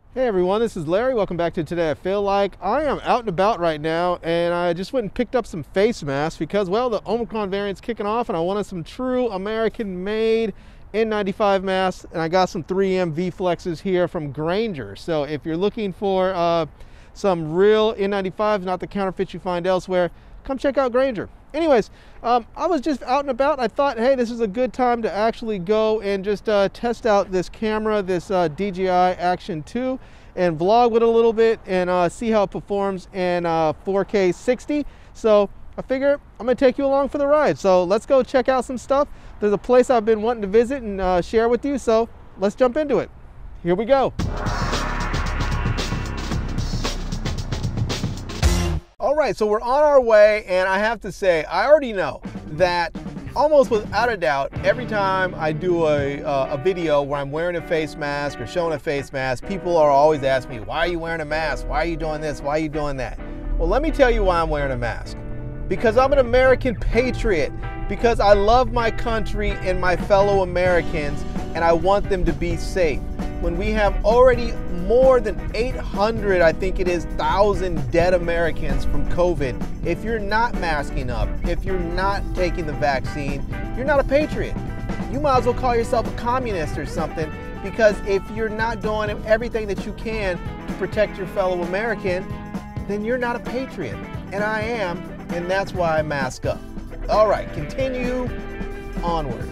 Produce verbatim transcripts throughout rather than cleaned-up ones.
Hey everyone, this is Larry. Welcome back to Today I Feel Like. I am out and about right now, and I just went and picked up some face masks because, well, the Omicron variant's kicking off and I wanted some true American-made N ninety-five masks, and I got some three M V-Flexes here from Grainger. So if you're looking for uh, some real N ninety-fives, not the counterfeits you find elsewhere, come check out Grainger. Anyways, um, I was just out and about. I thought, hey, this is a good time to actually go and just uh, test out this camera, this uh, D J I Action two, and vlog with it a little bit and uh, see how it performs in uh, four K sixty. So I figure I'm gonna take you along for the ride. So let's go check out some stuff. There's a place I've been wanting to visit and uh, share with you. So let's jump into it. Here we go. All right, so we're on our way, and I have to say, I already know that almost without a doubt, every time I do a, uh, a video where I'm wearing a face mask or showing a face mask, people are always asking me, why are you wearing a mask? Why are you doing this? Why are you doing that? Well, let me tell you why I'm wearing a mask. Because I'm an American patriot, because I love my country and my fellow Americans, and I want them to be safe. When we have already more than eight hundred, I think it is, thousand dead Americans from COVID, if you're not masking up, if you're not taking the vaccine, you're not a patriot. You might as well call yourself a communist or something, because if you're not doing everything that you can to protect your fellow American, then you're not a patriot. And I am, and that's why I mask up. All right, continue onward.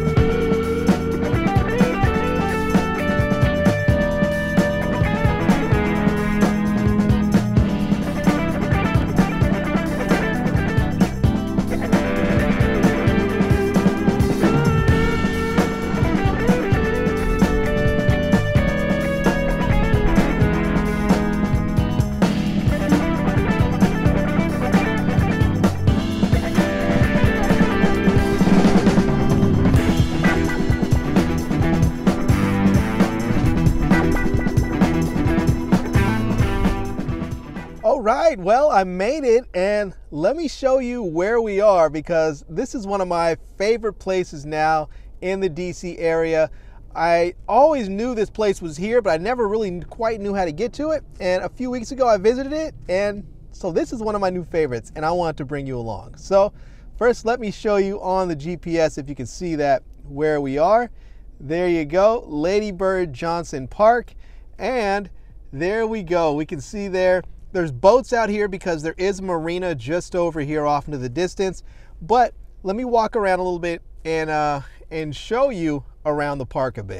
All right, well, I made it, and let me show you where we are, because this is one of my favorite places now in the D C area. I always knew this place was here, but I never really quite knew how to get to it. And a few weeks ago, I visited it, and so this is one of my new favorites, and I wanted to bring you along. So first, let me show you on the G P S, if you can see that, where we are. There you go, Lady Bird Johnson Park, and there we go. We can see there. There's boats out here because there is a marina just over here off into the distance. But let me walk around a little bit and, uh, and show you around the park a bit.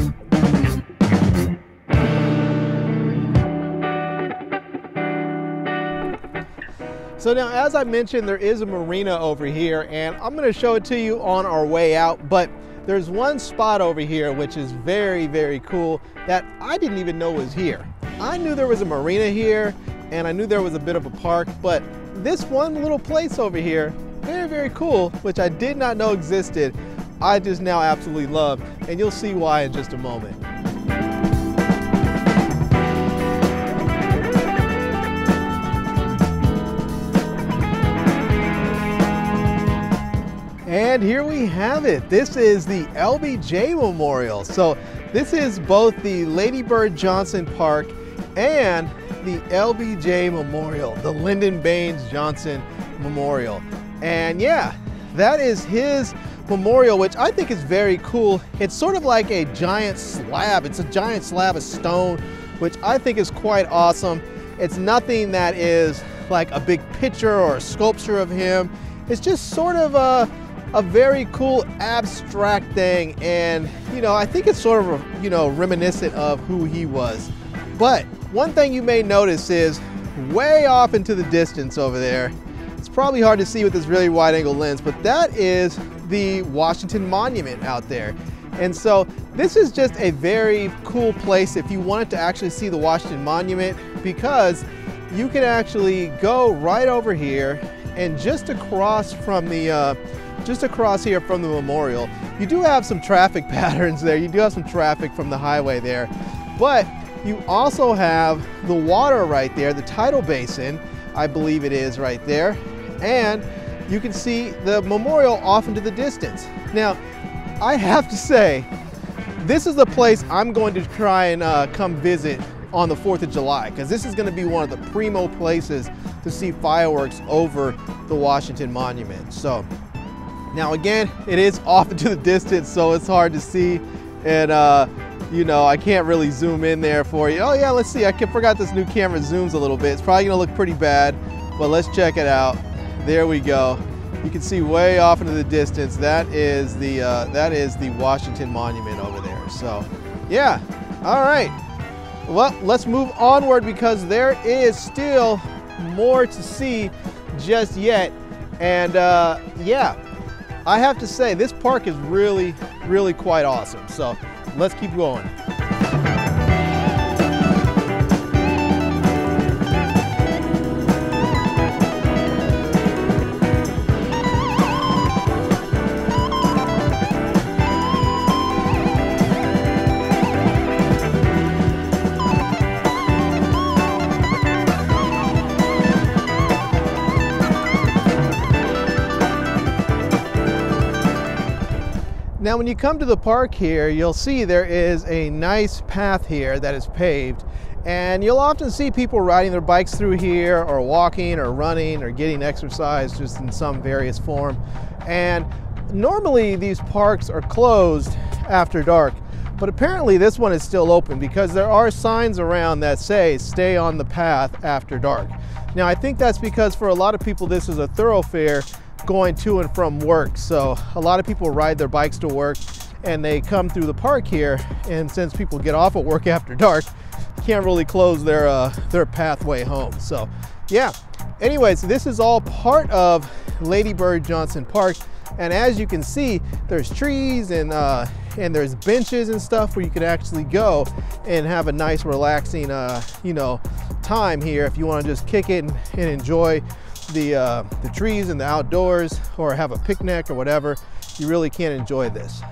So now, as I mentioned, there is a marina over here, and I'm going to show it to you on our way out. But there's one spot over here which is very, very cool that I didn't even know was here. I knew there was a marina here, and I knew there was a bit of a park, but this one little place over here, very, very cool, which I did not know existed, I just now absolutely love, and you'll see why in just a moment. And here we have it. This is the L B J Memorial. So this is both the Lady Bird Johnson Park and the L B J Memorial, the Lyndon Baines Johnson Memorial. And yeah, that is his memorial, which I think is very cool. It's sort of like a giant slab. It's a giant slab of stone, which I think is quite awesome. It's nothing that is like a big picture or a sculpture of him. It's just sort of a, a very cool abstract thing. And, you know, I think it's sort of, you know, reminiscent of who he was. But one thing you may notice is way off into the distance over there, it's probably hard to see with this really wide angle lens, but that is the Washington Monument out there. And so this is just a very cool place if you wanted to actually see the Washington Monument, because you can actually go right over here and just across from the, uh, just across here from the memorial, you do have some traffic patterns there. You do have some traffic from the highway there, but you also have the water right there, the tidal basin, I believe it is right there. And you can see the memorial off into the distance. Now, I have to say, this is the place I'm going to try and uh, come visit on the fourth of July, because this is going to be one of the primo places to see fireworks over the Washington Monument. So now again, it is off into the distance, so it's hard to see, and uh, you know, I can't really zoom in there for you. Oh yeah, let's see, I forgot this new camera zooms a little bit. It's probably gonna look pretty bad, but let's check it out. There we go. You can see way off into the distance, that is the, uh, that is the Washington Monument over there. So yeah, all right. Well, let's move onward because there is still more to see just yet. And uh, yeah, I have to say this park is really, really quite awesome. So let's keep going. Now when you come to the park here, you'll see there is a nice path here that is paved, and you'll often see people riding their bikes through here, or walking or running or getting exercise just in some various form. And normally these parks are closed after dark, but apparently this one is still open because there are signs around that say stay on the path after dark. Now I think that's because for a lot of people this is a thoroughfare going to and from work. So a lot of people ride their bikes to work and they come through the park here, and since people get off at work after dark, can't really close their uh, their pathway home. So yeah, anyways, this is all part of Lady Bird Johnson Park, and as you can see, there's trees and uh, and there's benches and stuff where you can actually go and have a nice relaxing uh, you know, time here if you want to just kick it and, and enjoy the uh, the trees and the outdoors, or have a picnic or whatever. You really can enjoy this.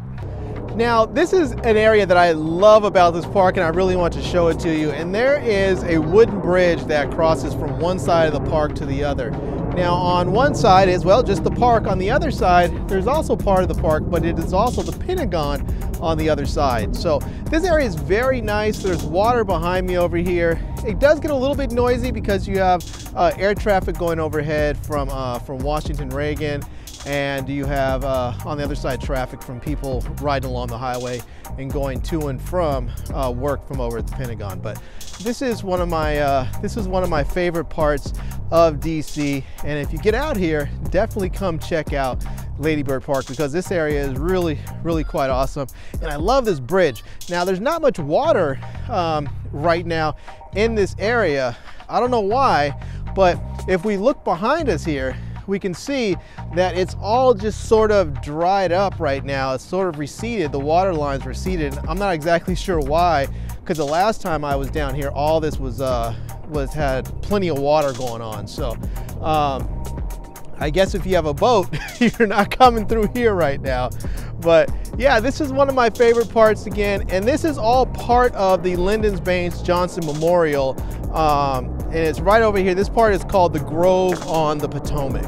Now this is an area that I love about this park, and I really want to show it to you. And there is a wooden bridge that crosses from one side of the park to the other. Now on one side is, well, just the park. On the other side, there's also part of the park, but it is also the Pentagon on the other side. So this area is very nice. There's water behind me over here. It does get a little bit noisy because you have uh, air traffic going overhead from, uh, from Washington Reagan, and you have uh, on the other side traffic from people riding along the highway and going to and from uh, work from over at the Pentagon. But this is one of my uh, this is one of my favorite parts of D C, and if you get out here, definitely come check out Lady Bird Park, because this area is really, really quite awesome. And I love this bridge. Now there's not much water um, right now in this area. I don't know why, but if we look behind us here, we can see that it's all just sort of dried up right now. It's sort of receded, the water line's receded. I'm not exactly sure why, because the last time I was down here, all this was, uh, was had plenty of water going on. So um, I guess if you have a boat, you're not coming through here right now. But yeah, this is one of my favorite parts again, and this is all part of the Lyndon Baines Johnson Memorial. Um, and it's right over here. This part is called the Grove on the Potomac.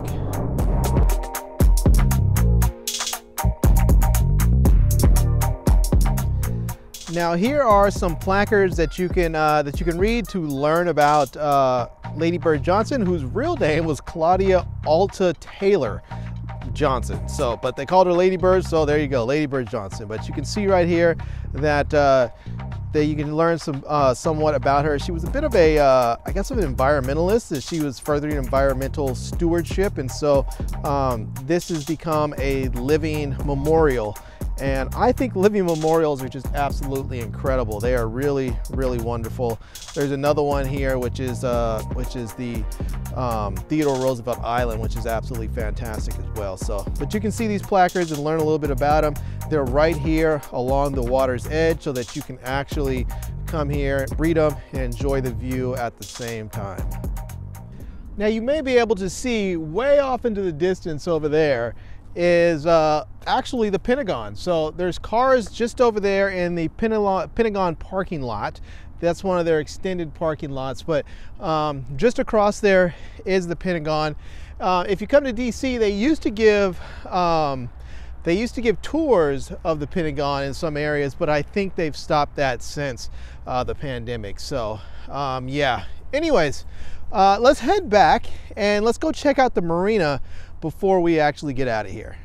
Now here are some placards that you can uh, that you can read to learn about uh, Lady Bird Johnson, whose real name was Claudia Alta Taylor Johnson. So, but they called her Lady Bird, so there you go, Lady Bird Johnson. But you can see right here that uh, that you can learn some uh, somewhat about her. She was a bit of a, uh, I guess, of an environmentalist, as she was furthering environmental stewardship, and so um, this has become a living memorial. And I think living memorials are just absolutely incredible. They are really, really wonderful. There's another one here, which is uh, which is the um, Theodore Roosevelt Island, which is absolutely fantastic as well. So, but you can see these placards and learn a little bit about them. They're right here along the water's edge, so that you can actually come here, read them, and enjoy the view at the same time. Now you may be able to see way off into the distance over there is uh, actually the Pentagon. So there's cars just over there in the Pentagon parking lot. That's one of their extended parking lots, but um, just across there is the Pentagon. Uh, if you come to D C, they used to give um, They used to give tours of the Pentagon in some areas, but I think they've stopped that since uh, the pandemic. So um, yeah, anyways, uh, let's head back and let's go check out the marina before we actually get out of here.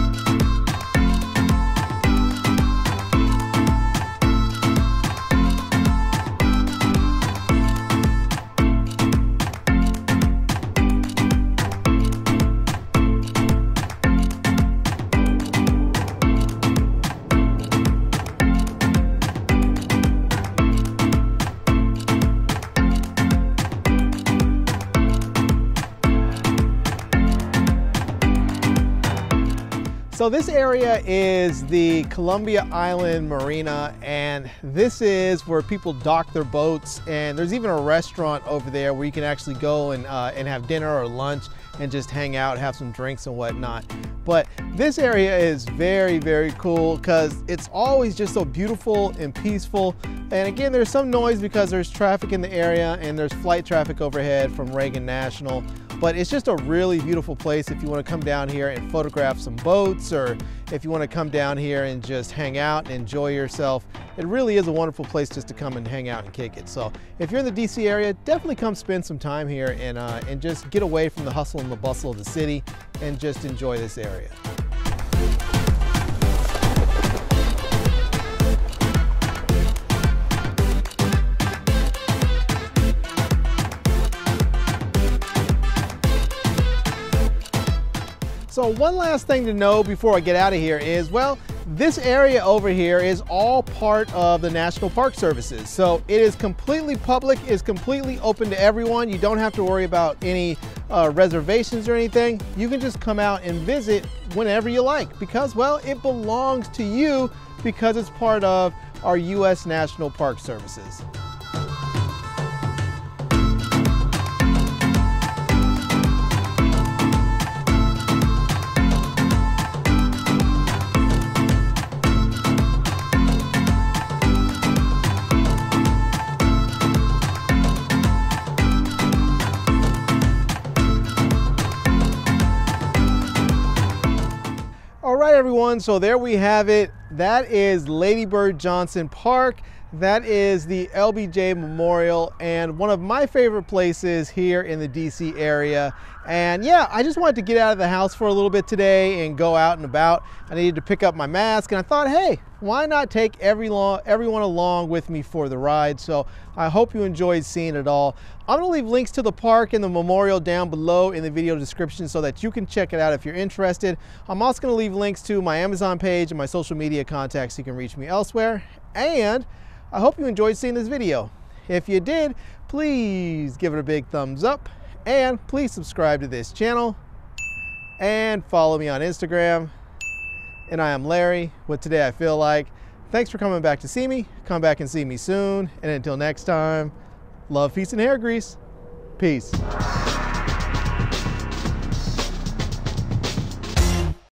So this area is the Columbia Island Marina, and this is where people dock their boats, and there's even a restaurant over there where you can actually go and, uh, and have dinner or lunch and just hang out, have some drinks and whatnot. But this area is very, very cool because it's always just so beautiful and peaceful. And again, there's some noise because there's traffic in the area and there's flight traffic overhead from Reagan National. But it's just a really beautiful place if you want to come down here and photograph some boats, or if you want to come down here and just hang out and enjoy yourself. It really is a wonderful place just to come and hang out and kick it. So if you're in the D C area, definitely come spend some time here and, uh, and just get away from the hustle and the bustle of the city and just enjoy this area. So one last thing to know before I get out of here is, well, this area over here is all part of the National Park Services. So it is completely public, it's completely open to everyone. You don't have to worry about any uh, reservations or anything. You can just come out and visit whenever you like because, well, it belongs to you because it's part of our U S National Park Services. All right, everyone, so there we have it. That is Lady Bird Johnson Park. That is the L B J Memorial, and one of my favorite places here in the D C area. And yeah, I just wanted to get out of the house for a little bit today and go out and about. I needed to pick up my mask, and I thought, hey, why not take every long, everyone along with me for the ride? So I hope you enjoyed seeing it all. I'm gonna leave links to the park and the memorial down below in the video description so that you can check it out if you're interested. I'm also gonna leave links to my Amazon page and my social media contacts so you can reach me elsewhere. And I hope you enjoyed seeing this video. If you did, please give it a big thumbs up, and please subscribe to this channel and follow me on Instagram. And I am Larry with Today I Feel Like. Thanks for coming back to see me. Come back and see me soon. And until next time, love, peace, and hair grease. Peace.